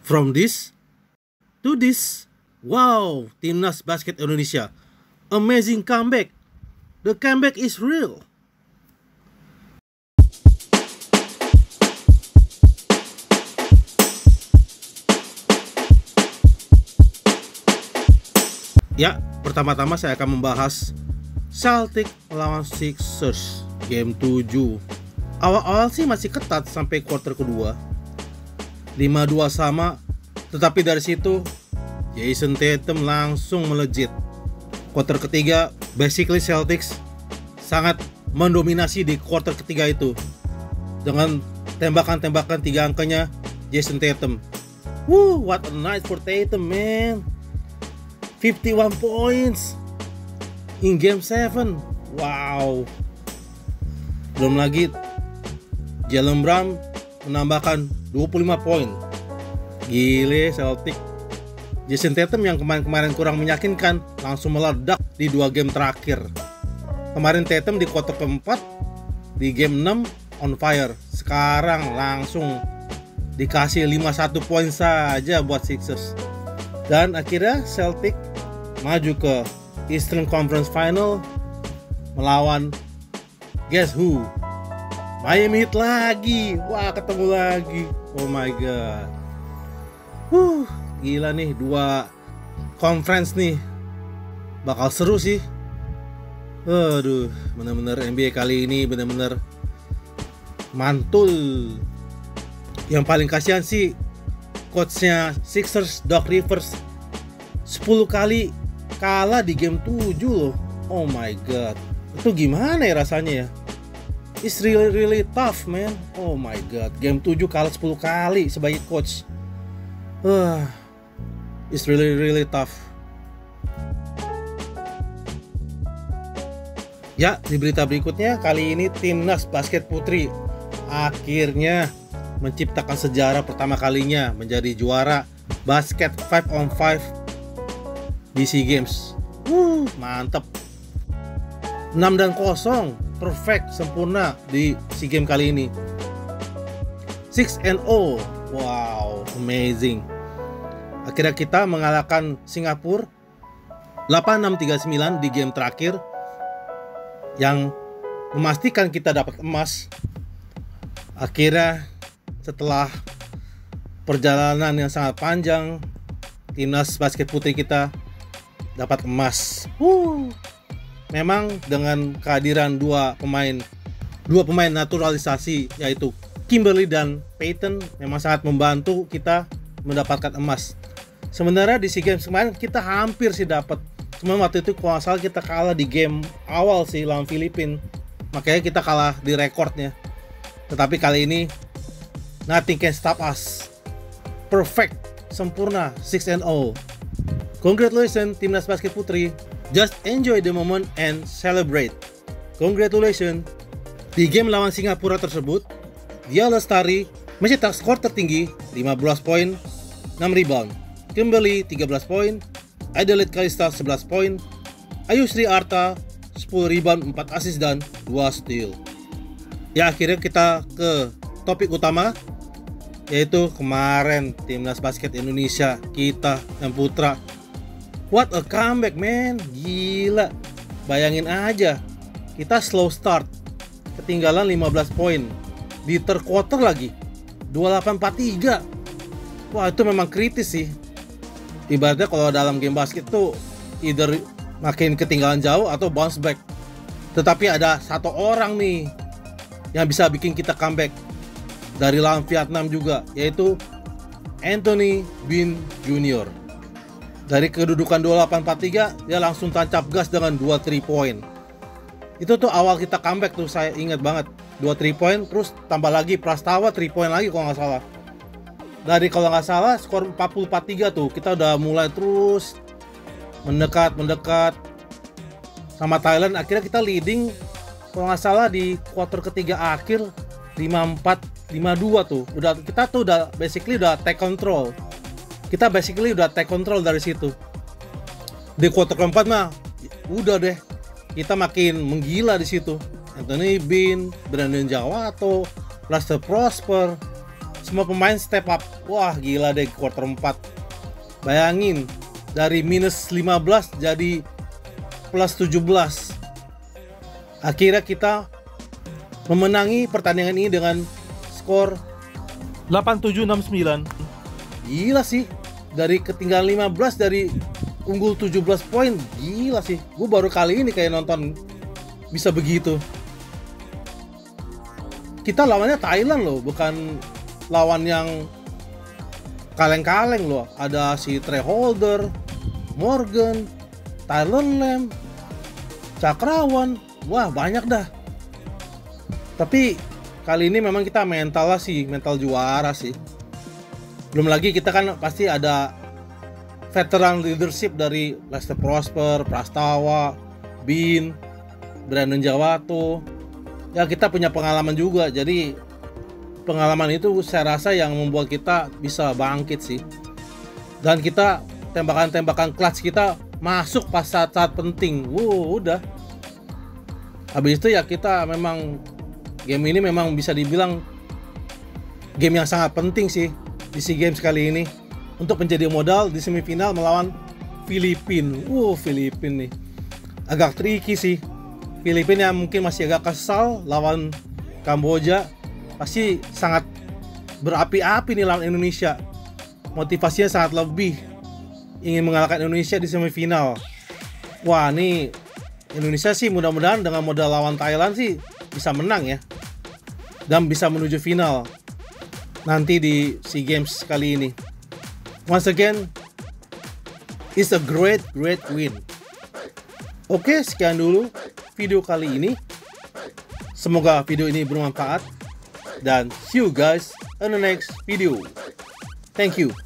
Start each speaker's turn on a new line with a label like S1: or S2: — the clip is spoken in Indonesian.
S1: From this to this. Wow, Timnas Basket Indonesia. Amazing comeback. The comeback is real. Ya, pertama-tama saya akan membahas Celtics melawan Sixers game 7. Awal-awal sih masih ketat sampai quarter kedua. 5-2 sama, tetapi dari situ Jayson Tatum langsung melejit. Quarter ketiga, basically Celtics sangat mendominasi di quarter ketiga itu dengan tembakan-tembakan 3 angkanya Jayson Tatum. What a night for Tatum, man. 51 points in game 7. Wow. Belum lagi Jaylen Brown menambahkan 25 poin. Gile Celtic. Jayson Tatum yang kemarin kurang meyakinkan langsung meledak di 2 game terakhir. Kemarin Tatum di quarter keempat, di game 6 on fire. Sekarang langsung dikasih 51 poin saja buat Sixers. Dan akhirnya Celtic maju ke Eastern Conference Final melawan guess who? Miami Heat lagi. Wah, ketemu lagi. Oh my god. Gila nih, 2 conference nih. Bakal seru sih. Aduh, bener-bener NBA kali ini bener-bener mantul. Yang paling kasihan sih coachnya Sixers, Doc Rivers. 10 kali kalah di game 7 loh. Oh my god. Itu gimana ya rasanya ya? It's really tough, man. Oh my god. Game 7 kalah 10 kali sebagai coach. It's really tough. Ya, di berita berikutnya, kali ini Timnas Basket Putri akhirnya menciptakan sejarah pertama kalinya menjadi juara basket 5-on-5 di SEA Games. Mantep. 6-0, perfect, sempurna di SEA Games kali ini. 6-0, wow, amazing. Akhirnya kita mengalahkan Singapura 86-39 di game terakhir, yang memastikan kita dapat emas. Akhirnya setelah perjalanan yang sangat panjang, Timnas Basket Putri kita dapat emas. Memang dengan kehadiran dua pemain naturalisasi, yaitu Kimberly dan Peyton, memang sangat membantu kita mendapatkan emas. Sebenarnya di SEA Games kemarin kita hampir sih dapat, cuma waktu itu kalau nggak salah kita kalah di game awal sih lawan Filipina, makanya kita kalah di rekornya. Tetapi kali ini nothing can stop us. Perfect, sempurna, 6-0. Congratulations Timnas Basket Putri. Just enjoy the moment and celebrate. Congratulations. Di game lawan Singapura tersebut, Dia Lestari mencetak skor tertinggi 15 poin, 6 rebound. Kimberly 13 poin, Adelaide Kalista 11 poin, Ayusri Arta 10 rebound, 4 assist dan 2 steal. Ya, akhirnya kita ke topik utama, yaitu kemarin Timnas Basket Indonesia kita yang putra. What a comeback, man. Gila. Bayangin aja, kita slow start, ketinggalan 15 poin, di third quarter lagi 28-43. Wah, itu memang kritis sih. Ibaratnya kalau dalam game basket tuh either makin ketinggalan jauh atau bounce back. Tetapi ada satu orang nih yang bisa bikin kita comeback dari lawan Vietnam juga, yaitu Anthony Bean Jr. Dari kedudukan 28-43, dia langsung tancap gas dengan 2 3 point. Itu tuh awal kita comeback tuh, saya ingat banget. 2 3 point, terus tambah lagi Prastawa 3 point lagi kalau nggak salah. Dari kalau nggak salah skor 40-43 tuh, kita udah mulai terus mendekat sama Thailand. Akhirnya kita leading kalau nggak salah di quarter ketiga akhir 54-52 tuh. Kita tuh udah basically udah take control. Kita basically udah take control dari situ. Di quarter keempat mah udah deh, kita makin menggila di situ. Anthony Bean, Brandon Jawato, Lester Prosper, semua pemain step up. Wah, gila deh quarter 4. Bayangin, dari minus 15 jadi plus 17. Akhirnya kita memenangi pertandingan ini dengan skor
S2: 8769.
S1: Gila sih. Dari ketinggalan 15 dari unggul 17 poin. Gila sih. Gue baru kali ini kayak nonton bisa begitu. Kita lawannya Thailand loh, bukan lawan yang kaleng-kaleng loh. Ada si Trey Holder, Morgan, Tyler Lamb, Cakrawan. Wah, banyak dah. Tapi kali ini memang kita mental juara sih. Belum lagi kita kan pasti ada veteran leadership dari Lester Prosper, Prastawa, Bin, Brandon Jawato. Ya, kita punya pengalaman juga. Jadi pengalaman itu saya rasa yang membuat kita bisa bangkit sih. Dan kita tembakan-tembakan clutch kita masuk pas saat-saat penting. Udah. Habis itu ya kita memang game ini memang bisa dibilang game yang sangat penting sih di SEA Games kali ini untuk menjadi modal di semifinal melawan Filipina. Filipina nih agak tricky sih. Filipina yang mungkin masih agak kesal lawan Kamboja, pasti sangat berapi-api nih lawan Indonesia. Motivasinya sangat lebih, ingin mengalahkan Indonesia di semifinal. Wah, nih Indonesia sih mudah-mudahan dengan modal lawan Thailand sih bisa menang ya, dan bisa menuju final nanti di SEA Games kali ini. Once again, it's a great win. Oke, sekian dulu video kali ini. Semoga video ini bermanfaat, dan see you guys in the next video. Thank you.